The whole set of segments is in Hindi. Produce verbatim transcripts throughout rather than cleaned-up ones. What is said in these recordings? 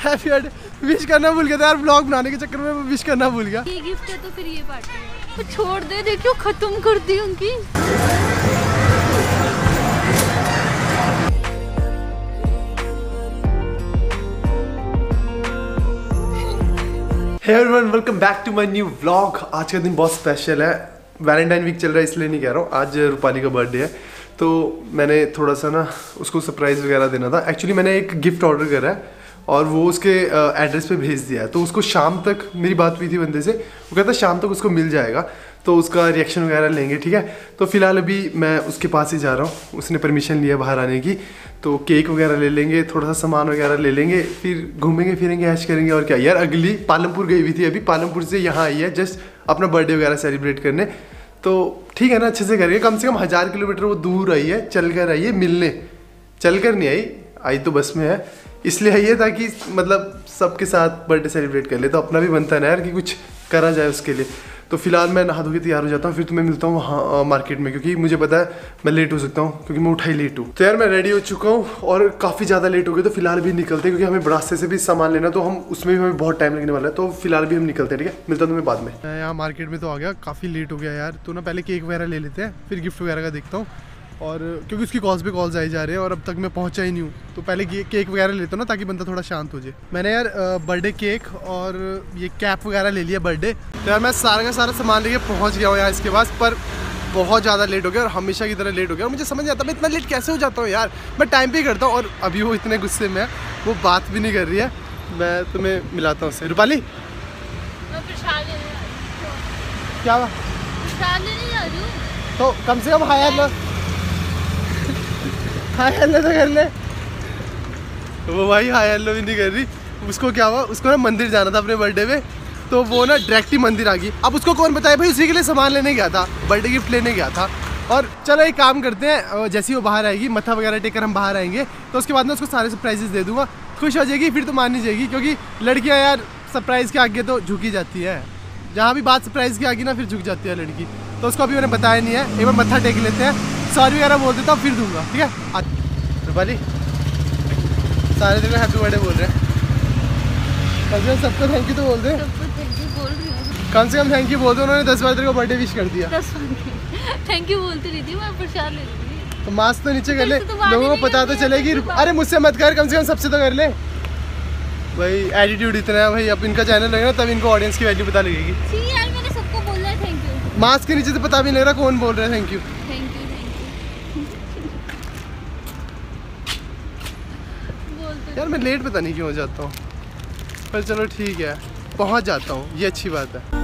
हैप्पी बर्थडे विश करना भूल गया था यार, ब्लॉग बनाने के चक्कर में विश करना भूल गया। ये गिफ्ट है तो फिर ये पार्टी है तो छोड़ दे, देखियो खत्म कर दी उनकी। Hey everyone, welcome back to my new vlog. आज का दिन बहुत स्पेशल है, वैलेंटाइन वीक चल रहा है इसलिए नहीं कह रहा हूँ। आज रूपाली का बर्थडे है तो मैंने थोड़ा सा ना उसको सरप्राइज़ वगैरह देना था। एक्चुअली मैंने एक गिफ्ट ऑर्डर करा है और वो उसके एड्रेस पे भेज दिया है, तो उसको शाम तक, मेरी बात हुई थी बंदे से, वो कहता शाम तक उसको मिल जाएगा, तो उसका रिएक्शन वगैरह लेंगे, ठीक है। तो फिलहाल अभी मैं उसके पास ही जा रहा हूँ, उसने परमिशन लिया बाहर आने की, तो केक वगैरह ले लेंगे, थोड़ा सा सामान वगैरह ले लेंगे, फिर घूमेंगे फिरेंगे, ऐश करेंगे। और क्या यार, अगली पालमपुर गई हुई थी, अभी पालमपुर से यहाँ आई है जस्ट अपना बर्थडे वगैरह सेलिब्रेट करने, तो ठीक है ना, अच्छे से करेंगे। कम से कम हज़ार किलोमीटर वो दूर आई है, चल कर आई है मिलने, चल कर नहीं आई, आई तो बस में है, इसलिए आई है ताकि मतलब सबके साथ बर्थडे सेलिब्रेट कर ले। तो अपना भी बनता है ना यार कि कुछ करा जाए उसके लिए। तो फिलहाल मैं नहा धो के तैयार हो जाता हूँ, फिर तुम्हें मिलता हूँ वहाँ मार्केट में, क्योंकि मुझे पता है मैं लेट हो सकता हूँ क्योंकि मैं उठा ही लेट हूँ। तो यार मैं रेडी हो चुका हूँ और काफ़ी ज़्यादा लेट हो गए, तो फिलहाल भी निकलते हैं क्योंकि हमें बरास्ते से भी सामान लेना, तो हम उसमें भी हमें बहुत टाइम लगने वाला है। तो फिलहाल भी हम निकलते हैं, ठीक है। मिलता हूँ तुम्हें बाद में। मैं यहाँ मार्केट में तो आ गया, काफ़ी लेट हो गया यार, तो ना पहले केक वगैरह ले लेते हैं, फिर गिफ्ट वगैरह का देखता हूँ, और क्योंकि उसकी कॉल्स पे कॉल्स आई जा रहे हैं और अब तक मैं पहुंचा ही नहीं हूँ, तो पहले केक वगैरह लेता हूँ ना ताकि बंदा थोड़ा शांत हो जाए। मैंने यार बर्थडे केक और ये कैप वगैरह ले लिया बर्थडे, तो यार मैं सारा का सारा सामान लेके पहुँच गया हूँ यहाँ इसके पास, पर बहुत ज़्यादा लेट हो गया और हमेशा की तरह लेट हो गया। और मुझे समझ नहीं आता मैं इतना लेट कैसे हो जाता हूँ यार, मैं टाइम पे ही करता हूँ, और अभी वो इतने गुस्से में है, वो बात भी नहीं कर रही है। मैं तुम्हें मिलाता हूँ उससे। रूपाली क्या हुआ? तो कम से कम हाय लो, हाय हेलो तो कर ले। वो भाई हाय हेलो भी नहीं कर रही। उसको क्या हुआ, उसको ना मंदिर जाना था अपने बर्थडे में, तो वो ना डायरेक्ट ही मंदिर आ गई। अब उसको कौन बताए भाई, उसी के लिए सामान लेने गया था, बर्थडे गिफ्ट लेने गया था। और चलो एक काम करते हैं, जैसे ही वो बाहर आएगी, मत्था वगैरह टेक कर हम बाहर आएंगे, तो उसके बाद में उसको सारे सरप्राइजेस दे दूंगा, खुश हो जाएगी, फिर तो मान ही जाएगी, क्योंकि लड़कियाँ यार सरप्राइज़ के आगे तो झुकी जाती है, जहाँ भी बात सरप्राइज़ की आगे ना फिर झुक जाती है लड़की। तो उसको अभी मैंने बताया नहीं है, एक बार मत्था टेक लेते हैं, सॉरी वगैरह बोल देता हूँ, फिर दूंगा, ठीक है। रूपाली सारे दिन हैप्पी बर्थडे बोल रहे हैं, कम से कम सबको थैंक यू तो बोल दे, कम से कम थैंक यू बोल दो। उन्होंने दस बार तेरे को बर्थडे विश कर दिया, थैंक यू बोलती रही थी, मैं प्रसाद ले रही थी। तो मास्क तो नीचे कर ले, लोगों को पता तो चलेगी। अरे मुझसे मत कर, कम से कम सबसे तो कर ले भाई, एटीट्यूड इतना है भाई। अब इनका चैनल लगेगा तब इनको ऑडियंस की वैल्यू पता लगेगी। यार मैंने सबको बोला है थैंक यू, मास्क के नीचे से पता भी नहीं लग रहा कौन बोल रहा है थैंक यू। थैंक यू यार मैं लेट पता नहीं क्यों हो जाता हूँ, पर चलो ठीक है, पहुँच जाता हूँ, ये अच्छी बात है।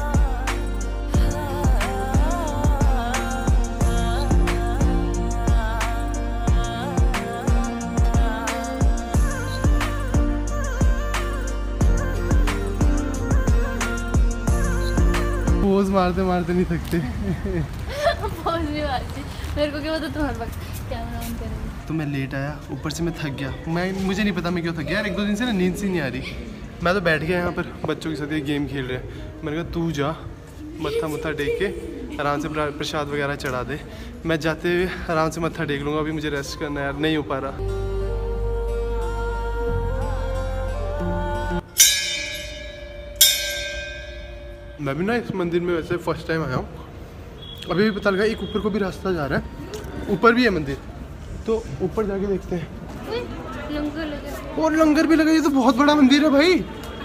पोज मारते मारते नहीं थकते। पोज नहीं मारती, मेरे को क्या पता तुम्हारे पास कैमरा ऑन करेंगे। तो मैं लेट आया, ऊपर से मैं थक गया, मैं मुझे नहीं पता मैं क्यों थक गया यार, एक दो दिन से ना नींद सी नहीं आ रही। मैं तो बैठ गया यहाँ पर बच्चों के साथ, ये गेम खेल रहे हैं। मैंने कहा तू जा, मत्था मुत्था टेक के आराम से प्रसाद वगैरह चढ़ा दे, मैं जाते हुए आराम से मत्था टेक लूँगा। अभी मुझे रेस्ट करना है यार, नहीं हो पा रहा। मैं भी ना इस मंदिर में वैसे फर्स्ट टाइम आया हूँ, अभी भी पता लगा एक ऊपर को भी रास्ता जा रहा है, ऊपर भी है मंदिर, तो ऊपर जाके देखते हैं। लंगर लगा, और लंगर भी लगा, ये तो बहुत बड़ा मंदिर है भाई।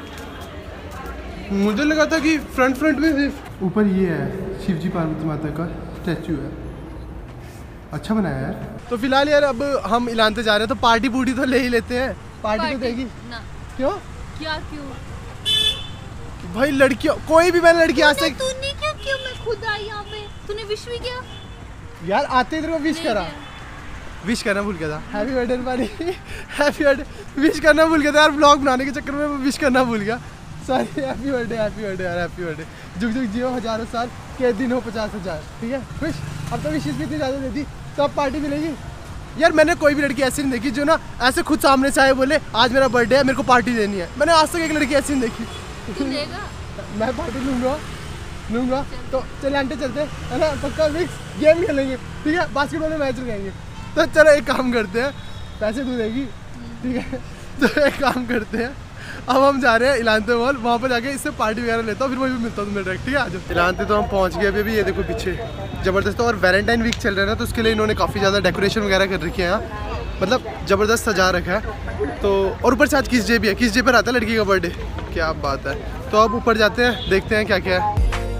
मुझे लगा था कि फ्रंट फ्रंट में सिर्फ ऊपर ये है, शिव जी पार्वती माता का स्टैचू है, अच्छा बनाया यार। तो फिलहाल यार अब हम इलांते जा रहे हैं, तो पार्टी पूटी तो ले ही लेते हैं। पार्टी, पार्टी तो देगी ना? क्यों? क्या क्यों भाई, लड़कियों कोई भी मैंने लड़की आज तक, तूने क्या किया? मैं खुद आई यहाँ पे, तूने विश भी किया यार, आते ही तेरे को विश करा, विश करना भूल गया था। Happy birthday Rupali, happy birthday wish करना भूल गया था यार, ब्लॉग बनाने के चक्कर में विश करना भूल गया, sorry. Happy birthday, happy birthday यार, हैप्पी बर्थडे, जुग जुग जियो हजारों साल, के दिन हो पचास हजार, ठीक है खुश। अब तो विशेष भी इतनी ज़्यादा देती, तो अब पार्टी मिलेगी यार। मैंने कोई भी लड़की ऐसी नहीं देखी जो ना ऐसे खुद सामने से आए बोले आज मेरा बर्थडे है, मेरे को पार्टी देनी है। मैंने आज तक एक लड़की ऐसी नहीं देखी। मैं पार्टी लूँगा लूँगा तो चल आंटे चलते है ना, पक्का मिक्स गेम खेलेंगे, ठीक है, बास्केटबॉल में मैच लगाएंगे। तो चलो एक काम करते हैं, पैसे तू देगी, ठीक है, तो एक काम करते हैं, अब हम जा रहे हैं इलांते मॉल, वहाँ पर जाके इससे पार्टी वगैरह लेता हूँ, फिर वहीं पे मिलता हूँ तुम्हें डायरेक्ट, ठीक है? आज इलांते तो हम पहुँच गए अभी अभी, ये देखो पीछे ज़बरदस्त। और वैलेंटाइन वीक चल रहा है ना, तो उसके लिए इन्होंने काफ़ी ज़्यादा डेकोरेशन वगैरह कर रखी है यहाँ, मतलब ज़बरदस्त सजा रखा है। तो और ऊपर से आज किस डे भी है, किस डे पर आता है लड़की का बर्थडे, क्या बात है। तो अब ऊपर जाते हैं, देखते हैं क्या क्या है।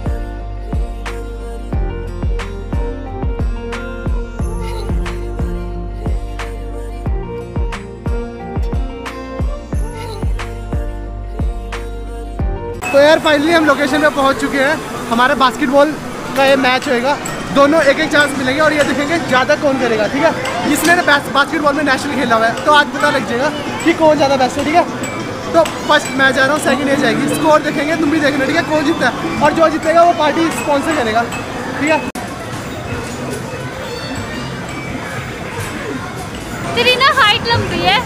तो यार फाइनली हम लोकेशन पे पहुंच चुके हैं। हमारा बास्केटबॉल का ये मैच होएगा, दोनों एक एक चांस मिलेंगे और ये देखेंगे ज़्यादा कौन करेगा, ठीक है? जिसने ना बास्केटबॉल में नेशनल खेला हुआ है तो आज पता लग जाएगा कि कौन ज़्यादा बेस्ट है, ठीक है? तो फर्स्ट मैं जा रहा हूँ, सेकंड ये जाएगी, स्कोर देखेंगे, तुम भी देखना, ठीक है? कौन जीतता है और जो जीतेगा वो पार्टी स्पॉन्सर करेगा, ठीक है? तेरी ना हाइट लंबी है।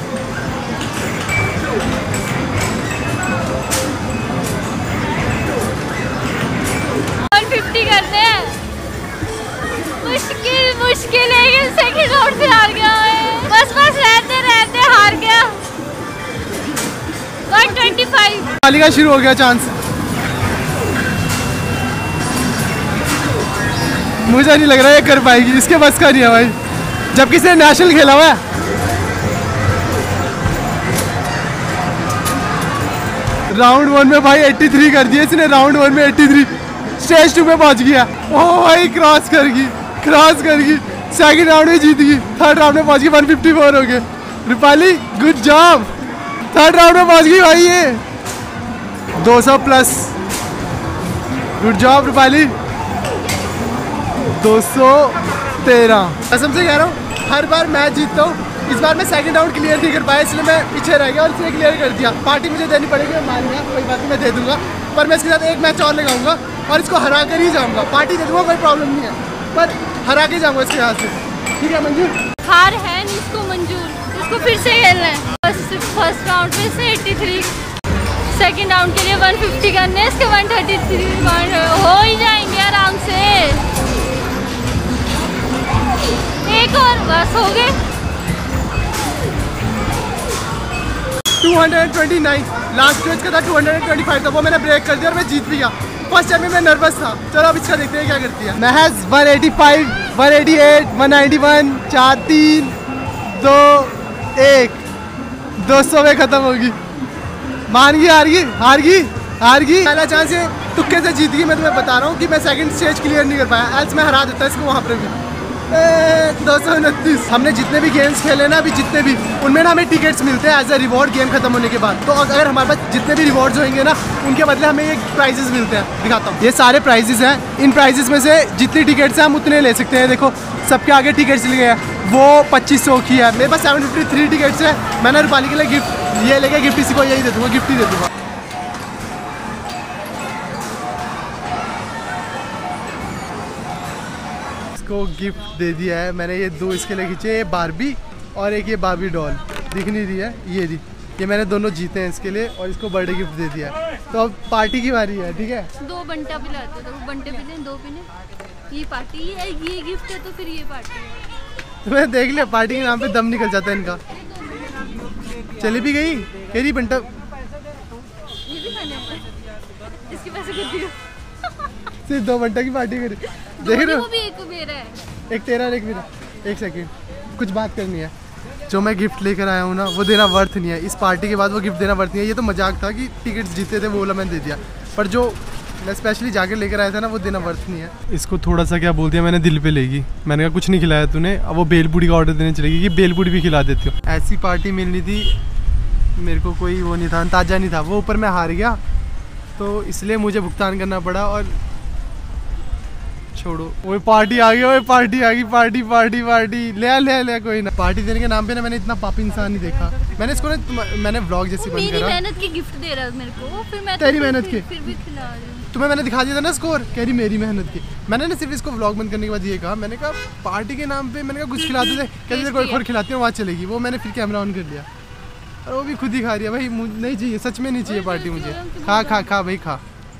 वन फिफ्टी करते हैं, मुश्किल मुश्किल है, सेकंड राउंड से हार गया है। बस बस रहते रहते हार गया। वन ट्वेंटी फाइव पाली का शुरू हो गया चांस। मुझे नहीं लग रहा है ये कर पाएगी, इसके बस का नहीं है भाई, जब किसी ने नेशनल खेला हुआ है। राउंड वन में भाई तिरासी कर दिया इसने, राउंड वन में तिरासी, स्टेज टू पे पहुंच गया। ओ भाई क्रॉस कर गई, क्रॉस कर गई, सेकंड राउंड में जीत गई, थर्ड राउंड में पहुंच गई, वन फिफ्टी फोर हो गए। Rupali good job, third round में पहुंच गई भाई, ये दो सौ प्लस, गुड जॉब रूपाली। दो सौ तेरह, कसम से कह रहा हूँ हर बार मैच जीतता हूँ, इस बार मैं सेकंड राउंड क्लियर नहीं कर पाया, इसलिए मैं पीछे रह गया और इसने क्लियर कर दिया। पार्टी मुझे देनी पड़ेगी, मैं मान गया, कोई बात नहीं, मैं दे दूंगा, पर मैं इसके साथ एक मैच और लगाऊंगा और इसको हरा कर ही जाऊंगा। पार्टी दे दूंगा, कोई प्रॉब्लम नहीं है, पर हरा के जाऊंगा इसके हाथ से, ठीक है? मंजूर? हार है नहीं इसको मंजूर, इसको फिर से खेलना है। फर्स्ट फर्स्ट राउंड में से तिरासी, सेकंड राउंड के लिए वन फिफ्टी करने हैं, इसके वन थर्टी थ्री हो ही जाएंगे आराम से। एक और बस हो गए। Two twenty nine last stage का था, टू ट्वेंटी फाइव था, वो मैंने ब्रेक कर दिया और मैं जीत भी गया। फर्स्ट टाइम में मैं नर्वस था। चलो अब इसका देखते हैं क्या करती है। महज one eighty five, one eighty eight, one ninety one, चार तीन दो एक, दो सौ में खत्म होगी। मान गई, हार गई, हार गई, हार गई। पहला चांस है, तुक्के से जीत गई। मैं तुम्हें बता रहा हूँ कि मैं सेकंड स्टेज क्लियर नहीं कर पाया, एल्स मैं हरा देता इसको वहाँ पर भी। दो सौ उनतीस। हमने जितने भी गेम्स खेले ना अभी, जितने भी, उनमें ना हमें टिकट्स मिलते हैं एज अ रिवॉर्ड गेम खत्म होने के बाद। तो अगर हमारे पास जितने भी रिवॉर्ड्स होंगे ना, उनके बदले हमें ये प्राइजेस मिलते हैं। दिखाता हूँ, ये सारे प्राइजेस हैं। इन प्राइजेस में से जितनी टिकट्स हैं हम उतने ले सकते हैं। देखो सबके आगे टिकट्स लिए हैं, वो पच्चीस सौ की है, मेरे पास सेवन फिफ्टी थ्री टिकट्स है। मैंने रूपाली के लिए गिफ्ट ये लेके गिफ्ट इसी को यही दे दूँगा, गिफ्ट ही दे दूँगा। को गिफ्ट दे दिया है मैंने, ये दो इसके लिए खींचे, ये बारबी और एक ये बारबी डॉल, दिख नहीं रही है, ये दी, ये मैंने दोनों जीते हैं इसके लिए और इसको बर्थडे गिफ्ट दे दिया है। तो अब पार्टी की बारी है, ठीक है? दो बंटा भी लाते तो बंटे भी लें, दो पीने, ये पार्टी है, ये गिफ्ट है तो फिर ये पार्टी है। तुम्हें देख लिया, पार्टी के नाम पे दम निकल जाता है इनका। चली भी गई, कह रही बंटा ये भी खाने हैं, इसके पैसे कर दिए। सिर्फ दो बंटा की पार्टी करी, देख रहे हो? एक मेरा है, एक तेरा और एक मेरा। एक सेकंड, कुछ बात करनी है। जो मैं गिफ्ट लेकर आया हूँ ना, वो देना वर्थ नहीं है। इस पार्टी के बाद वो गिफ्ट देना वर्थ नहीं है। ये तो मजाक था कि टिकट्स जीते थे, वो वाला मैंने दे दिया, पर जो मैं स्पेशली जाकर लेकर आया था ना, वो देना वर्थ नहीं है। इसको थोड़ा सा क्या बोल दिया मैंने, दिल पे लेगी। मैंने कहा कुछ नहीं खिलाया तूने, अब वो बेलपूड़ी का ऑर्डर देने चलेगी कि बेलपूड़ी भी खिला देती हो। ऐसी पार्टी मिलनी थी मेरे को, कोई वो नहीं था, अंदाजा नहीं था। वो ऊपर मैं हार गया तो इसलिए मुझे भुगतान करना पड़ा। और छोड़ो, वो पार्टी आ गई, वो पार्टी आ गई, पार्टी पार्टी पार्टी ले ले ले कोई ना। पार्टी देने के नाम पे ना मैंने इतना पापी इंसान नहीं देखा। मैंने इसको ना, मैंने व्लॉग जैसी बंद करा। मेरी मेहनत की गिफ्ट दे रहा है मेरे को, फिर मैं तेरी मेहनत की फिर भी खिला रही हूं। तुम्हें मैंने दिखा दिया था ना स्कोर, कह रही मेरी मेहनत की। मैंने ना सिर्फ इसको व्लॉग बंद करने के बाद ये कहा, मैंने कहा पार्टी के नाम पे मैंने कहा कुछ खिलाते थे, कहते थे कोई और खिलाती हूँ वहाँ चलेगी। वो मैंने फिर कैमरा ऑन कर लिया और वो भी खुद ही खा रही है। भाई नहीं चाहिए, सच में नहीं चाहिए पार्टी मुझे। खा खा खा भाई खा,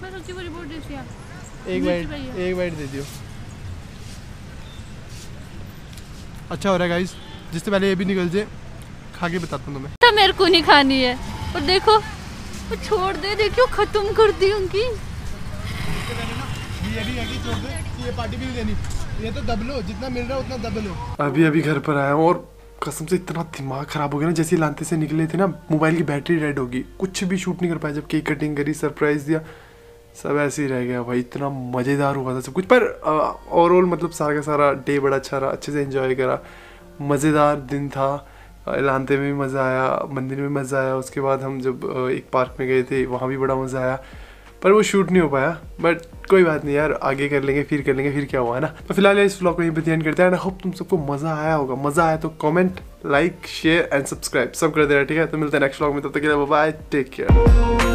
एक बाइट एक बाइट दे दियो। अच्छा हो रहा है गाइस, जिससे पहले ये भी निकल जाए, खा के बताता हूँ तुम्हें। तो मेरे को नहीं खानी है, और देखो छोड़ दे, देखियो खत्म कर दी उनकी। ये भी है कि छोड़ दे, ये पार्टी भी नहीं देनी, ये तो दबलो, जितना मिल रहा है उतना दबलो। अभी अभी घर पर आया हूँ और कसम से इतना दिमाग खराब हो गया ना, जैसे लांते से निकले थे ना मोबाइल की बैटरी डेड होगी, कुछ भी शूट नहीं कर पाया। जब केक कटिंग करी, सरप्राइज दिया, सब ऐसे ही रह गया भाई। इतना मज़ेदार हुआ था सब कुछ, पर ओवरऑल मतलब सारा का सारा डे बड़ा अच्छा रहा, अच्छे से एंजॉय करा, मज़ेदार दिन था। लांते में भी मज़ा आया, मंदिर में मज़ा आया। उसके बाद हम जब एक पार्क में गए थे वहाँ भी बड़ा मज़ा आया, पर वो शूट नहीं हो पाया। बट कोई बात नहीं यार, आगे कर लेंगे, फिर कर लेंगे, फिर क्या हुआ है ना। तो फिलहाल इस व्लॉग को यहीं पे एंड करते हैं। आई होप तुम सबको मज़ा आया होगा। मज़ा आया तो comment, like, share and subscribe सब कर देना, ठीक है। तो मिलते हैं नेक्स्ट व्लॉग में, तब तक के लिए बाय बाय, टेक केयर।